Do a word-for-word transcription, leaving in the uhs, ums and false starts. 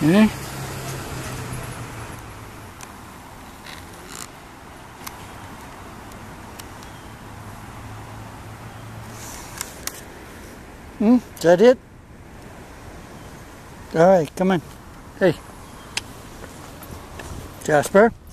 Yeah. Hmm, is that it? All right, come on. Hey, Jasper.